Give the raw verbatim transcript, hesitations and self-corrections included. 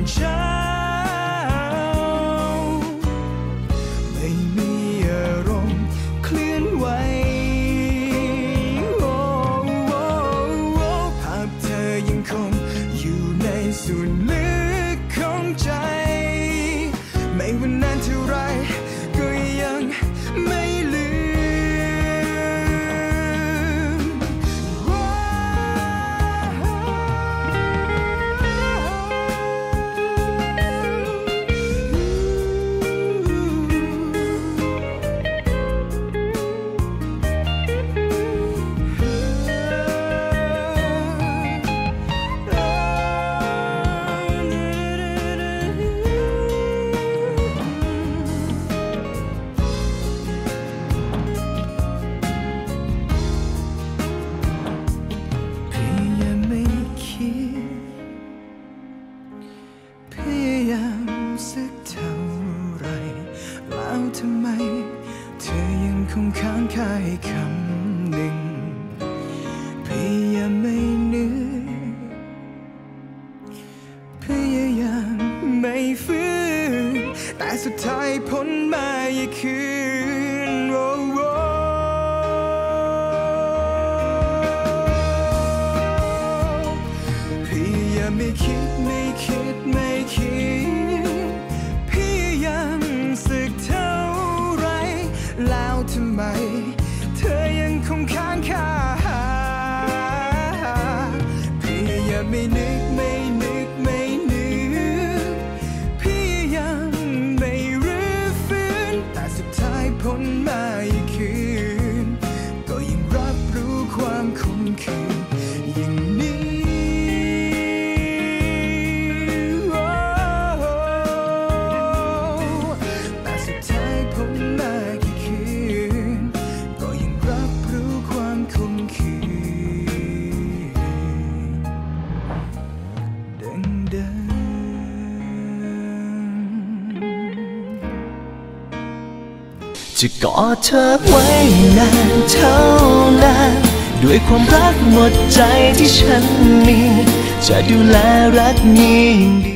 เช้าไม่มีอารมณ์เคลื่อนไหวภาพเธอยังคงอยู่ในส่วนลึกของใจไม่ว่านานเท่าไรก็ยังไม่ลืมสักเท่าไรแล้วทำไมเธอยังคงค้างคาให้คำหนึ่งพยายามไม่นึกพยายามไม่ฝืนแต่สุดท้ายผลมาอีกคืนโอ้โหพยายามไม่คิดไม่คิดไม่คิดสักเท่าไรแล้วทำไมเธอยังคงค้างคาพยายามไม่นึกไม่นึกไม่นึกพยายามไม่รื้อฟื้นแต่สุดท้ายพ้นมาอีกคืนก็ยังรับรู้ความคมคืนอย่างนี้จะกอดเธอไว้นานเท่านานด้วยความรักหมดใจที่ฉันมีจะดูแลรักนี้อย่างดี